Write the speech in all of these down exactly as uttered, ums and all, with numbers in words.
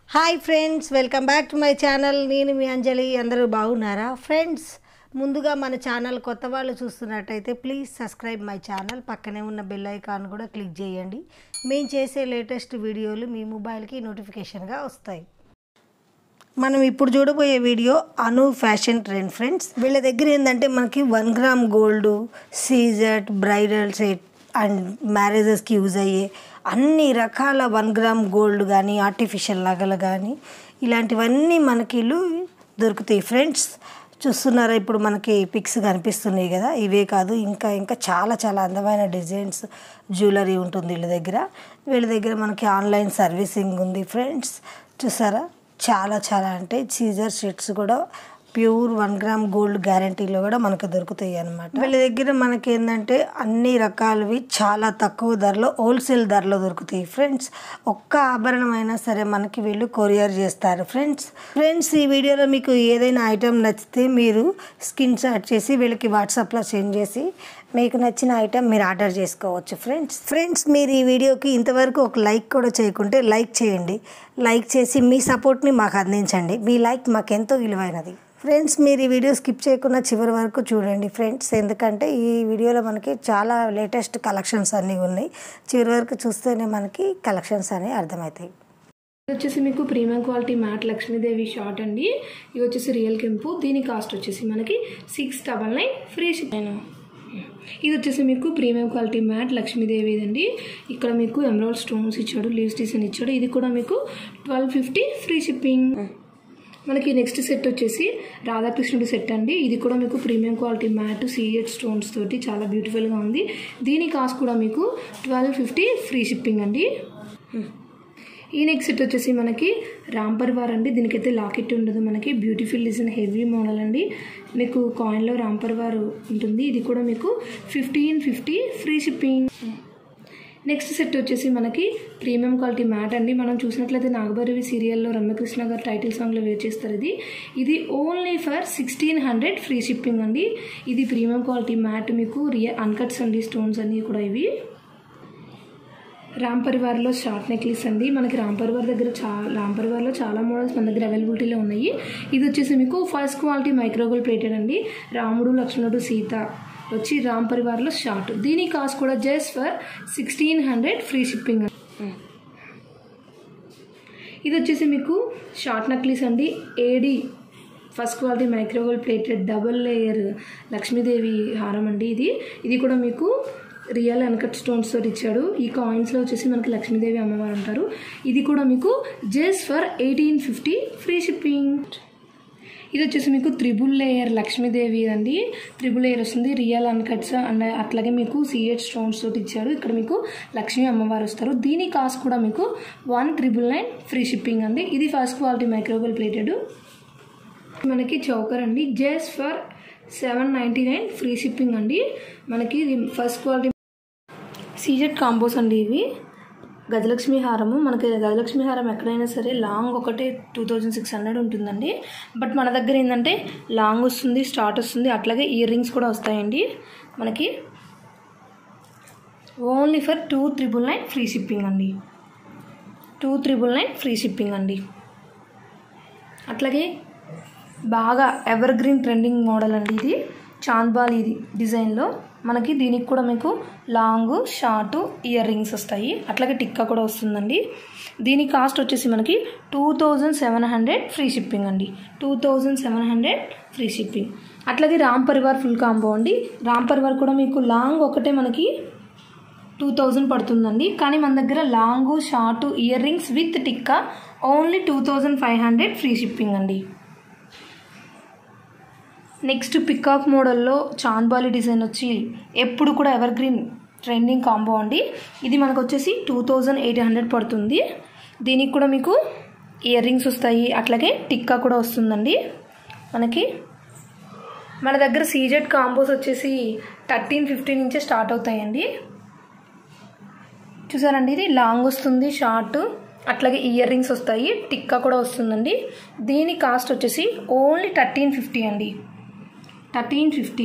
Hi friends, welcome back to my channel. నేను మీ అంజలి. అందరూ బాగున్నారా ఫ్రెండ్స్? ముందుగా మన ఛానల్ కొత్త వాళ్ళు చూస్తున్నట్టయితే ప్లీజ్ సబ్స్క్రైబ్ మై ఛానల్. పక్కనే ఉన్న బెల్ ఐకాన్ కూడా క్లిక్ చేయండి. మేము చేసే లేటెస్ట్ వీడియోలు మీ మొబైల్కి నోటిఫికేషన్గా వస్తాయి. మనం ఇప్పుడు చూడబోయే video Anu fashion trend friends. వీళ్ళ దగ్గర ఏంటంటే మనకి one gram gold, CZ, bridal set and మ్యారేజెస్కి యూజ్ అయ్యే అన్ని రకాల వన్ గ్రామ్ గోల్డ్ కానీ ఆర్టిఫిషియల్ నగలు కానీ ఇలాంటివన్నీ మనకి ఇల్లు దొరుకుతాయి ఫ్రెండ్స్. చూస్తున్నారా, ఇప్పుడు మనకి పిక్స్ కనిపిస్తున్నాయి కదా. ఇవే కాదు, ఇంకా ఇంకా చాలా చాలా అందమైన డిజైన్స్ జ్యువెలరీ ఉంటుంది వీళ్ళ దగ్గర. వీళ్ళ దగ్గర మనకి ఆన్లైన్ సర్వీసింగ్ ఉంది ఫ్రెండ్స్. చూసారా, చాలా చాలా అంటే సీజర్ సెట్స్ కూడా ప్యూర్ వన్ గ్రామ్ గోల్డ్ గ్యారంటీలో కూడా మనకు దొరుకుతాయి అన్నమాట. వీళ్ళ దగ్గర మనకి ఏంటంటే అన్ని రకాలవి చాలా తక్కువ ధరలో, హోల్సేల్ ధరలో దొరుకుతాయి ఫ్రెండ్స్. ఒక్క ఆభరణం అయినా సరే మనకి వీళ్ళు కొరియర్ చేస్తారు ఫ్రెండ్స్. ఫ్రెండ్స్ ఈ వీడియోలో మీకు ఏదైనా ఐటెం నచ్చితే మీరు స్క్రీన్ షాట్ చేసి వీళ్ళకి వాట్సాప్లో సెండ్ చేసి మీకు నచ్చిన ఐటెం మీరు ఆర్డర్ చేసుకోవచ్చు ఫ్రెండ్స్. ఫ్రెండ్స్ మీరు ఈ వీడియోకి ఇంతవరకు ఒక లైక్ కూడా చేయకుంటే లైక్ చేయండి. లైక్ చేసి మీ సపోర్ట్ని మాకు అందించండి. మీ లైక్ మాకెంతో విలువైనది ఫ్రెండ్స్. మీరు ఈ వీడియో స్కిప్ చేయకుండా చివరి వరకు చూడండి ఫ్రెండ్స్, ఎందుకంటే ఈ వీడియోలో మనకి చాలా లేటెస్ట్ కలెక్షన్స్ అన్నీ ఉన్నాయి. చివరి వరకు చూస్తేనే మనకి కలెక్షన్స్ అనేవి అర్థమవుతాయి. ఇది వచ్చేసి మీకు premium quality matte Lakshmidevi short అండి. ఇది వచ్చేసి రియల్ కెంపు. దీని కాస్ట్ వచ్చేసి మనకి six double nine free shipping. ఇది వచ్చేసి మీకు ప్రీమియం క్వాలిటీ మ్యాట్ లక్ష్మీదేవి అండి. ఇక్కడ మీకు ఎమరాల్డ్ స్టోన్స్ ఇచ్చాడు, లీవ్స్ డిజైన్ ఇచ్చాడు. ఇది కూడా మీకు ట్వెల్వ్ ఫిఫ్టీ ఫ్రీ షిప్పింగ్. మనకి నెక్స్ట్ సెట్ వచ్చేసి రాధాకృష్ణుడి సెట్ అండి. ఇది కూడా మీకు premium quality matte CZ stones తోటి చాలా బ్యూటిఫుల్గా ఉంది. దీని కాస్ట్ కూడా మీకు ట్వెల్వ్ ఫిఫ్టీ ఫ్రీ షిప్పింగ్ అండి. ఈ నెక్స్ట్ సెట్ వచ్చేసి మనకి రామ్ పరివార్ అండి. దీనికైతే లాకెట్ ఉండదు, మనకి బ్యూటిఫుల్ డిజైన్ హెవీ మోడల్ అండి. మీకు కాయిన్లో రామ్ పరివార్ ఉంటుంది. ఇది కూడా మీకు fifteen fifty free shipping. Next set వచ్చేసి మనకి ప్రీమియం క్వాలిటీ మ్యాట్ అండి. మనం చూసినట్లయితే నాగభైరవి సీరియల్లో రమ్యకృష్ణ గారు టైటిల్ సాంగ్లో వేర్ చేస్తారు. ఇది ఇది only for sixteen hundred free shipping అండి. ఇది ప్రీమియం క్వాలిటీ మ్యాట్, మీకు రియల్ అన్కట్స్ అండి. స్టోన్స్ అన్నీ కూడా ఇవి రామ్ పరివార్లో షార్ట్ నెక్లెస్ అండి. మనకి రామ్ పరివార్ దగ్గర చా రామ్ పరివార్లో చాలా మోడల్స్ మన దగ్గర అవైలబిలిటీలో ఉన్నాయి. ఇది వచ్చేసి మీకు ఫస్ట్ క్వాలిటీ మైక్రోగోల్డ్ ప్లేటెడ్ అండి. రాముడు, లక్ష్మణుడు, సీత వచ్చి రామ్ పరివార్లో షార్ట్. దీని కాస్ట్ కూడా just for sixteen hundred free shipping. ఇది వచ్చేసి మీకు షార్ట్ నెక్లెస్ అండి. AD first quality micro gold plated double layer Lakshmidevi హారం అండి. ఇది ఇది కూడా మీకు రియల్ అన్కట్ స్టోన్స్ తోటి ఇచ్చాడు. ఈ కాయిన్స్లో వచ్చేసి మనకి లక్ష్మీదేవి అమ్మవారు అంటారు. ఇది కూడా మీకు just for eighteen fifty free shipping. ఇది వచ్చేసి మీకు త్రిబుల్ లేయర్ లక్ష్మీదేవి అండి. త్రిబుల్ లేయర్ వస్తుంది, రియల్ అన్కట్స్ అండ్ అట్లాగే మీకు సిఎట్ స్టోన్స్ తోటి ఇచ్చాడు. ఇక్కడ మీకు లక్ష్మీ అమ్మవారు వస్తారు. దీని కాస్ట్ కూడా మీకు one triple nine free shipping అండి. ఇది ఫస్ట్ క్వాలిటీ మైక్రోగోల్డ్ ప్లేటెడ్. మనకి చౌకర్ అండి, just for seven ninety nine free shipping అండి. మనకి ఫస్ట్ క్వాలిటీ సీజెట్ కాంబోస్ అండి. ఇవి గజలక్ష్మి హారము. మనకి గజలక్ష్మి హారం ఎక్కడైనా సరే లాంగ్ ఒకటే టూ థౌజండ్ సిక్స్ హండ్రెడ్ ఉంటుందండి. బట్ మన దగ్గర ఏంటంటే లాంగ్ వస్తుంది, స్టార్ట్ వస్తుంది, అట్లాగే ఇయర్ రింగ్స్ కూడా వస్తాయండి. మనకి only for two triple nine free shipping అండి. Two triple nine free shipping అండి. అట్లాగే బాగా ఎవర్ గ్రీన్ ట్రెండింగ్ మోడల్ అండి. ఇది చాంద్బాలి ఇది డిజైన్లో. మనకి దీనికి కూడా మీకు లాంగ్, షార్ట్, ఇయర్ రింగ్స్ వస్తాయి, అట్లాగే టిక్కా కూడా వస్తుందండి. దీని కాస్ట్ వచ్చేసి మనకి two thousand seven hundred free shipping అండి. Two thousand seven hundred free shipping. అట్లాగే రామ్ పరివార్ ఫుల్ కాంబో అండి. రామ్ పరివార్ కూడా మీకు లాంగ్ ఒకటే మనకి టూ థౌజండ్ పడుతుందండి. కానీ మన దగ్గర long, short, ear rings with tikka only two thousand five hundred free shipping అండి. నెక్స్ట్ పికాక్ మోడల్లో చాంద్బాలి డిజైన్ వచ్చి ఎప్పుడు కూడా ఎవర్ గ్రీన్ ట్రెండింగ్ కాంబో అండి. ఇది మనకు వచ్చేసి టూ థౌజండ్ ఎయిట్ హండ్రెడ్ పడుతుంది. దీనికి కూడా మీకు ఇయర్ రింగ్స్ వస్తాయి, అట్లాగే టిక్కా కూడా వస్తుందండి. మనకి మన దగ్గర సీజెట్ కాంబోస్ వచ్చేసి థర్టీన్ ఫిఫ్టీన్ నుంచే స్టార్ట్ అవుతాయండి. చూసారండి, ఇది లాంగ్ వస్తుంది, షార్ట్, అట్లాగే ఇయర్ రింగ్స్ వస్తాయి, టిక్కా కూడా వస్తుందండి. దీని కాస్ట్ వచ్చేసి ఓన్లీ థర్టీన్ ఫిఫ్టీ అండి. Thirteen fifty.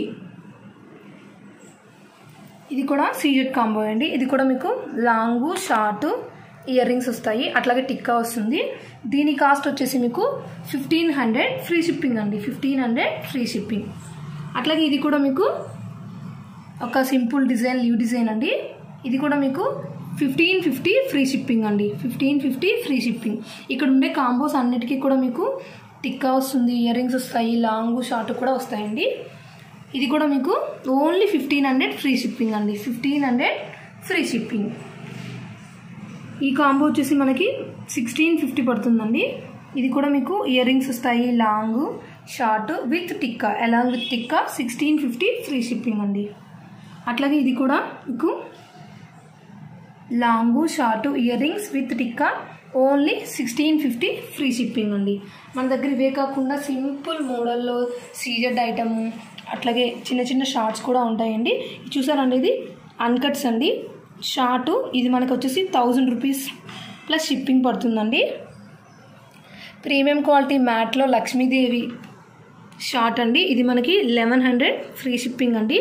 ఇది కూడా సీజెట్ కాంబో అండి. ఇది కూడా మీకు లాంగు, షార్ట్, ఇయర్ రింగ్స్ వస్తాయి, అట్లాగే టిక్కా వస్తుంది. దీని కాస్ట్ వచ్చేసి మీకు ఫిఫ్టీన్ హండ్రెడ్ ఫ్రీ షిప్పింగ్ అండి. Fifteen hundred free shipping. అట్లాగే ఇది కూడా మీకు ఒక సింపుల్ డిజైన్, లీవ్ డిజైన్ అండి. ఇది కూడా మీకు ఫిఫ్టీన్ ఫిఫ్టీ ఫ్రీ షిప్పింగ్ అండి. Fifteen fifty free shipping. ఇక్కడ ఉండే కాంబోస్ అన్నిటికీ కూడా మీకు టిక్కా వస్తుంది, ఇయర్ రింగ్స్ వస్తాయి, లాంగ్ షార్ట్ కూడా వస్తాయండి. ఇది కూడా మీకు only fifteen hundred free shipping అండి. Fifteen hundred free shipping. ఈ కాంబో వచ్చేసి మనకి సిక్స్టీన్ ఫిఫ్టీ పడుతుందండి. ఇది కూడా మీకు ఇయర్ రింగ్స్ వస్తాయి, long short with tikka, along with tikka sixteen fifty free shipping అండి. అట్లాగే ఇది కూడా మీకు long short ear rings with tikka only sixteen fifty free shipping అండి. మన దగ్గర ఇవే కాకుండా సింపుల్ మోడల్లో సీజెడ్ ఐటమ్, అట్లాగే చిన్న చిన్న షార్ట్స్ కూడా ఉంటాయండి. చూసారండి, ఇది అన్కట్స్ అండి. షార్ట్ ఇది మనకు వచ్చేసి థౌజండ్ రూపీస్ ప్లస్ షిప్పింగ్ పడుతుందండి. ప్రీమియం క్వాలిటీ మ్యాట్లో లక్ష్మీదేవి షార్ట్ అండి. ఇది మనకి లెవెన్ హండ్రెడ్ ఫ్రీ షిప్పింగ్ అండి.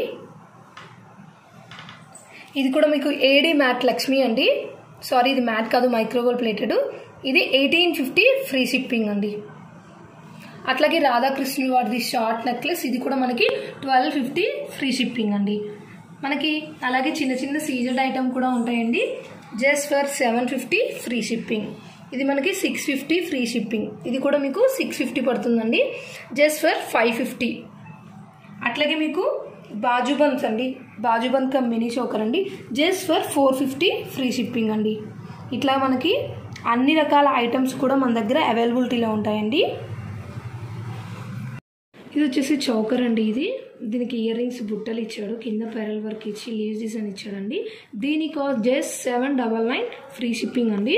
ఇది కూడా మీకు ఏడీ మ్యాట్ లక్ష్మీ అండి. సారీ, ఇది మ్యాట్ కాదు, మైక్రోవేవ్ ప్లేటెడ్. ఇది ఎయిటీన్ ఫిఫ్టీ ఫ్రీ షిప్పింగ్ అండి. అట్లాగే రాధాకృష్ణుల వారిది షార్ట్ నెక్లెస్, ఇది కూడా మనకి ట్వెల్వ్ ఫిఫ్టీ ఫ్రీ షిప్పింగ్ అండి. మనకి అలాగే చిన్న చిన్న సీజెడ్ ఐటమ్ కూడా ఉంటాయండి. Just for seven fifty free shipping. ఇది మనకి సిక్స్ ఫిఫ్టీ ఫ్రీ షిప్పింగ్. ఇది కూడా మీకు సిక్స్ ఫిఫ్టీ పడుతుందండి. Just for five fifty. అట్లాగే మీకు బాజుబంద్స్ అండి, బాజుబంద్ కమ్ మినీ చోకర్ అండి. Just for four fifty free shipping అండి. ఇట్లా మనకి అన్ని రకాల ఐటమ్స్ కూడా మన దగ్గర అవైలబిలిటీలో ఉంటాయండి. ఇది వచ్చేసి చౌకర్ అండి. ఇది దీనికి ఇయర్ రింగ్స్ బుట్టలు ఇచ్చాడు, కింద పెరల్ వర్క్ ఇచ్చి లీవ్స్ డిజైన్ ఇచ్చాడండి. దీని cost just seven double nine free shipping అండి.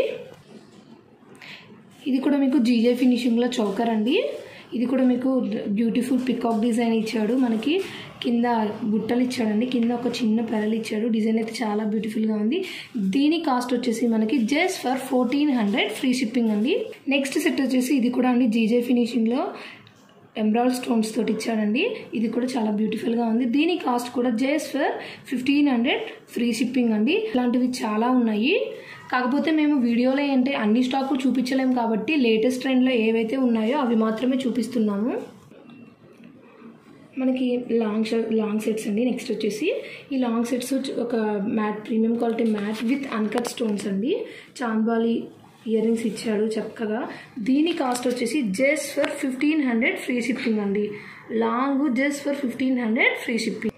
ఇది కూడా మీకు జీజే ఫినిషింగ్లో చౌకర్ అండి. ఇది కూడా మీకు బ్యూటిఫుల్ పికాక్ డిజైన్ ఇచ్చాడు, మనకి కింద బుట్టలు ఇచ్చాడండి, కింద ఒక చిన్న పెరల్ ఇచ్చాడు. డిజైన్ అయితే చాలా బ్యూటిఫుల్గా ఉంది. దీని కాస్ట్ వచ్చేసి మనకి just for fourteen hundred free shipping అండి. నెక్స్ట్ సెట్ వచ్చేసి ఇది కూడా అండి జీజే ఫినిషింగ్లో ఎంబ్రాయిడ్ స్టోన్స్ తోటి ఇచ్చాడండి. ఇది కూడా చాలా బ్యూటిఫుల్గా ఉంది. దీని కాస్ట్ కూడా just for fifteen hundred free shipping అండి. ఇలాంటివి చాలా ఉన్నాయి, కాకపోతే మేము వీడియోలో ఏంటంటే అన్ని స్టాకులు చూపించలేము కాబట్టి లేటెస్ట్ ట్రెండ్లో ఏవైతే ఉన్నాయో అవి మాత్రమే చూపిస్తున్నాము. మనకి లాంగ్ షర్ట్ లాంగ్ సెట్స్ అండి. నెక్స్ట్ వచ్చేసి ఈ లాంగ్ సెట్స్ ఒక matte, premium quality matte with uncut stones అండి. చాంద్బాలి ఇయర్ రింగ్స్ ఇచ్చాడు చక్కగా. దీని కాస్ట్ వచ్చేసి just for fifteen hundred free shipping అండి. Long just for fifteen hundred free shipping.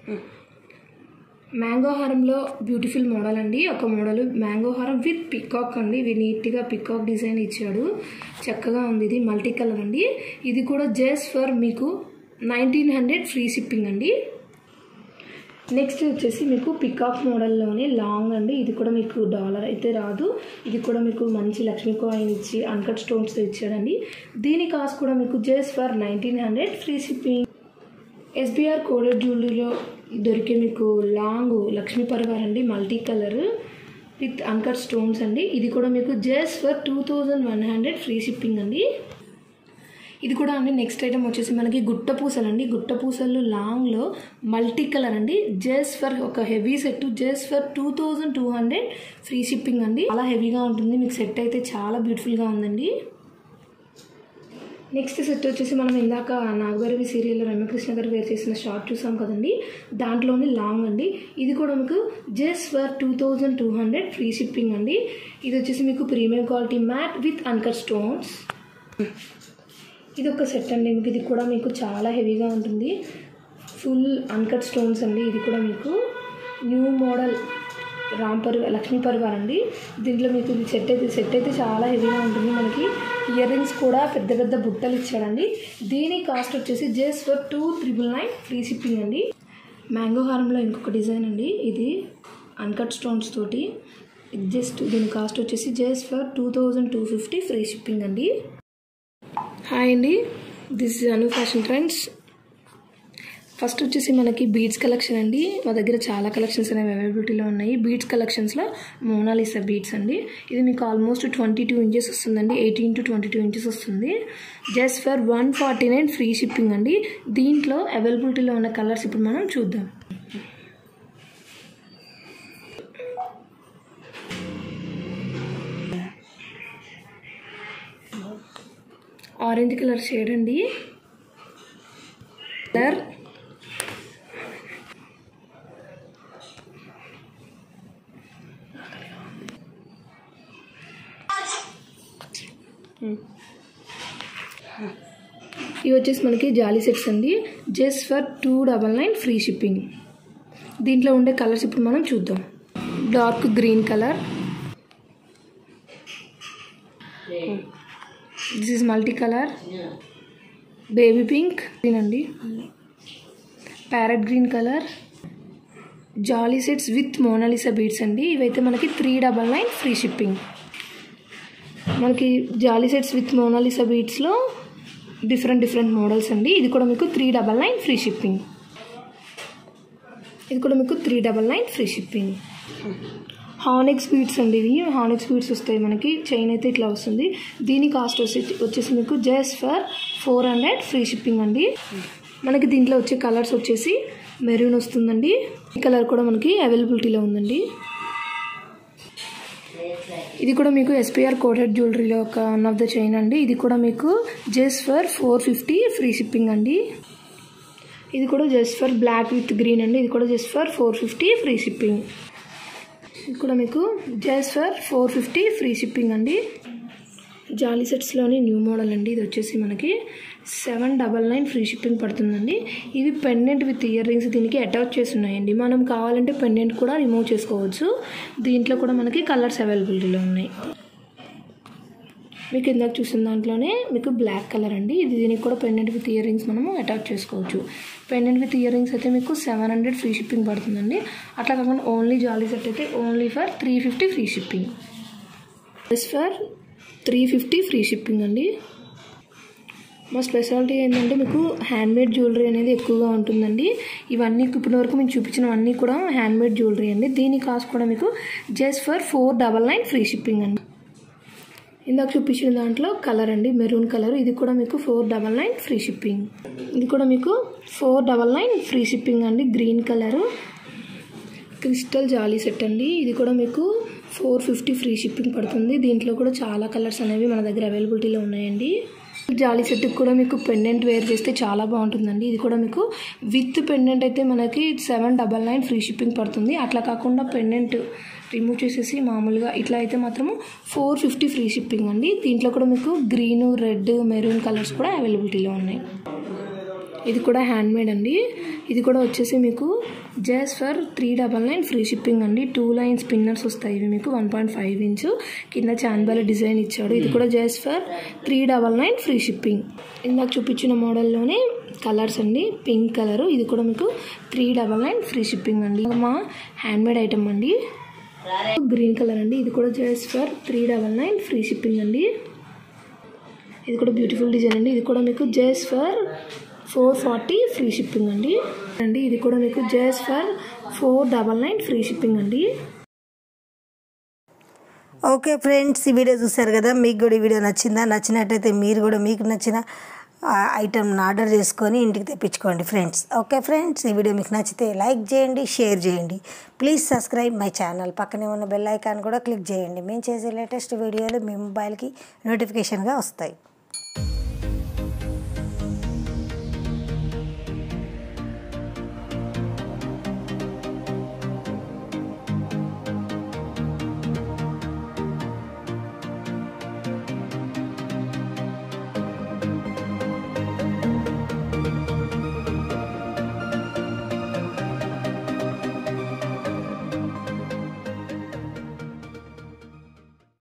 Mango హారంలో బ్యూటిఫుల్ మోడల్ అండి. ఒక మోడల్ మ్యాంగో హారం విత్ పికాక్ అండి. ఇవి నీట్గా పికాక్ డిజైన్ ఇచ్చాడు, చక్కగా ఉంది. ఇది మల్టీ కలర్ అండి. ఇది కూడా జస్ట్ ఫర్ మీకు నైన్టీన్ హండ్రెడ్ ఫ్రీ షిప్పింగ్ అండి. నెక్స్ట్ వచ్చేసి మీకు పికాక్ మోడల్లోనే లాంగ్ అండి. ఇది కూడా మీకు డాలర్ అయితే రాదు. ఇది కూడా మీకు మంచి లక్ష్మీ కాయిన్ ఇచ్చి అన్కట్ స్టోన్స్ ఇచ్చాడండి. దీని కాస్ట్ కూడా మీకు just for nineteen hundred free shipping. SBR coded జ్యువెలరీలో దొరికే మీకు లాంగ్ లక్ష్మీ పరివార్ అండి, multi colour with uncut stones అండి. ఇది కూడా మీకు just for two thousand one hundred free shipping అండి. ఇది కూడా అండి. నెక్స్ట్ ఐటమ్ వచ్చేసి మనకి గుట్ట పూసలు అండి. గుట్ట పూసలు లాంగ్లో మల్టీ కలర్ అండి. జస్ట్ ఫర్ ఒక heavy set just for two thousand two hundred free shipping అండి. చాలా హెవీగా ఉంటుంది, మీకు సెట్ అయితే చాలా బ్యూటిఫుల్గా ఉందండి. నెక్స్ట్ సెట్ వచ్చేసి మనం ఇందాక నాగభైరవి సీరియల్లో రమ్యకృష్ణ గారు వేర్ చేసిన షార్ట్ చూసాం కదండి, దాంట్లోనే లాంగ్ అండి. ఇది కూడా మీకు just for two thousand two hundred free shipping అండి. ఇది వచ్చేసి మీకు premium quality matte with uncut stones. ఇది ఒక సెట్ అండి. మీకు ఇది కూడా మీకు చాలా హెవీగా ఉంటుంది, ఫుల్ అన్కట్ స్టోన్స్ అండి. ఇది కూడా మీకు న్యూ మోడల్ రామ్ పరివార్ లక్ష్మీ పరివార్ అండి. దీంట్లో మీకు ఇది సెట్ అయితే సెట్ అయితే చాలా హెవీగా ఉంటుంది. మనకి ఇయర్ రింగ్స్ కూడా పెద్ద పెద్ద బుట్టలు ఇచ్చాడండి. దీని కాస్ట్ వచ్చేసి just for two triple nine free shipping అండి. మ్యాంగో హారంలో ఇంకొక డిజైన్ అండి. ఇది అన్కట్ స్టోన్స్ తోటి జస్ట్ దీని కాస్ట్ వచ్చేసి just for two thousand two fifty free shipping అండి. హాయ్ అండి, this is Anu fashion trends. First వచ్చేసి మనకి బీడ్స్ కలెక్షన్ అండి. మా దగ్గర చాలా కలెక్షన్స్ అనేవి అవైలబిలిటీలో ఉన్నాయి. బీడ్స్ కలెక్షన్స్లో మోనాలిసా బీడ్స్ అండి. ఇది మీకు ఆల్మోస్ట్ ట్వంటీ టూ ఇంచెస్ వస్తుందండి, eighteen to twenty two inches వస్తుంది. Just for one forty nine free shipping అండి. దీంట్లో అవైలబిలిటీలో ఉన్న కలర్స్ ఇప్పుడు మనం చూద్దాం. ఆరెంజ్ కలర్ షేడ్ అండి. కలర్ ఇవి వచ్చేసి మనకి జాలీ సెట్స్ అండి. Just for two double nine free shipping. దీంట్లో ఉండే కలర్స్ ఇప్పుడు మనం చూద్దాం. Dark green colour, this is multi colour, baby pink green అండి, parrot green colour, jali sets with Mona Lisa beads అండి. ఇవైతే మనకి three double nine free shipping. మనకి జాలీ సెట్స్ విత్ మోనాలిసా బీడ్స్లో డిఫరెంట్ డిఫరెంట్ మోడల్స్ అండి. ఇది కూడా మీకు three double nine free shipping. ఇది కూడా మీకు three double nine free shipping. హానెక్స్ బీడ్స్ అండి. ఇవి హానెక్స్ బీడ్స్ వస్తాయి మనకి. చైన్ అయితే ఇట్లా వస్తుంది. దీని కాస్ట్ వచ్చి వచ్చేసి మీకు just for four hundred free shipping అండి. మనకి దీంట్లో వచ్చే కలర్స్ వచ్చేసి మెరూన్ వస్తుందండి. ఈ కలర్ కూడా మనకి అవైలబిలిటీలో ఉందండి. ఇది కూడా మీకు ఎస్పీఆర్ కోటెడ్ జ్యువెలరీలో ఒక వన్ ఆఫ్ ద చైన్ అండి. ఇది కూడా మీకు just for four fifty free shipping అండి. ఇది కూడా just for black with green అండి. ఇది కూడా just for four fifty free shipping. ఇది కూడా మీకు just for four fifty free shipping అండి. జాలీ సెట్స్లోని న్యూ మోడల్ అండి. ఇది వచ్చేసి మనకి seven double nine free shipping పడుతుందండి. ఇది పెండెంట్ విత్ ఇయర్ రింగ్స్ దీనికి అటాచ్ చేసి ఉన్నాయండి. మనం కావాలంటే పెండెంట్ కూడా రిమూవ్ చేసుకోవచ్చు. దీంట్లో కూడా మనకి కలర్స్ అవైలబిలిటీలో ఉన్నాయి. మీకు ఇందాక చూసిన దాంట్లోనే మీకు బ్లాక్ కలర్ అండి. ఇది దీనికి కూడా పెండెంట్ విత్ ఇయర్ రింగ్స్ మనము అటాచ్ చేసుకోవచ్చు. పెండెంట్ విత్ ఇయర్ రింగ్స్ అయితే మీకు సెవెన్ హండ్రెడ్ ఫ్రీ షిప్పింగ్ పడుతుందండి. అట్లా కాకుండా ఓన్లీ జాలీ సెట్ అయితే only for three fifty free shipping. Just for three fifty free shipping అండి. మా స్పెషాలిటీ ఏంటంటే మీకు హ్యాండ్మేడ్ జ్యువెలరీ అనేది ఎక్కువగా ఉంటుందండి. ఇవన్నీ ఇప్పటి వరకు మేము చూపించినవన్నీ కూడా హ్యాండ్మేడ్ జ్యువెలరీ అండి. దీని కాస్ట్ కూడా మీకు just for four double nine free shipping అండి. ఇందాక చూపించిన దాంట్లో కలర్ అండి మెరూన్ కలర్. ఇది కూడా మీకు four double nine free shipping. ఇది కూడా మీకు four double nine free shipping అండి. గ్రీన్ కలరు క్రిస్టల్ జాలీ సెట్ అండి. ఇది కూడా మీకు ఫోర్ ఫిఫ్టీ ఫ్రీ షిప్పింగ్ పడుతుంది. దీంట్లో కూడా చాలా కలర్స్ అనేవి మన దగ్గర అవైలబిలిటీలో ఉన్నాయండి. జాలీ సెట్కి కూడా మీకు పెండెంట్ వేర్ చేస్తే చాలా బాగుంటుందండి. ఇది కూడా మీకు విత్ పెండెంట్ అయితే మనకి seven double nine free shipping పడుతుంది. అట్లా కాకుండా పెండెంట్ రిమూవ్ చేసేసి మామూలుగా ఇట్లా అయితే మాత్రము ఫోర్ ఫిఫ్టీ ఫ్రీ షిప్పింగ్ అండి. దీంట్లో కూడా మీకు గ్రీన్, రెడ్, మెరూన్ కలర్స్ కూడా అవైలబిలిటీలో ఉన్నాయి. ఇది కూడా హ్యాండ్మేడ్ అండి. ఇది కూడా వచ్చేసి మీకు just for three double nine free shipping అండి. టూ లైన్ స్పిన్నర్స్ వస్తాయి. ఇవి మీకు వన్ పాయింట్ ఫైవ్ ఇంచ్ కింద చాన్బాల డిజైన్ ఇచ్చాడు. ఇది కూడా just for three double nine free shipping. ఇందాక చూపించిన మోడల్లోనే కలర్స్ అండి. పింక్ కలరు ఇది కూడా మీకు three double nine free shipping అండి. మా హ్యాండ్మేడ్ ఐటమ్ అండి. గ్రీన్ కలర్ అండి. ఇది కూడా just for three double nine free shipping అండి. ఇది కూడా బ్యూటిఫుల్ డిజైన్ అండి. ఇది కూడా మీకు just for four forty free shipping అండి అండి ఇది కూడా మీకు just for four double nine free shipping అండి. ఓకే ఫ్రెండ్స్, ఈ వీడియో చూసారు కదా. మీకు కూడా ఈ వీడియో నచ్చిందా? నచ్చినట్టయితే మీరు కూడా మీకు నచ్చిన ఐటమ్ని ఆర్డర్ చేసుకొని ఇంటికి తెప్పించుకోండి ఫ్రెండ్స్. ఓకే ఫ్రెండ్స్, ఈ వీడియో మీకు నచ్చితే లైక్ చేయండి, షేర్ చేయండి. Please subscribe my channel. పక్కనే ఉన్న బెల్ ఐకాన్ కూడా క్లిక్ చేయండి. మేము చేసే లేటెస్ట్ వీడియోలు మీ మొబైల్కి నోటిఫికేషన్గా వస్తాయి.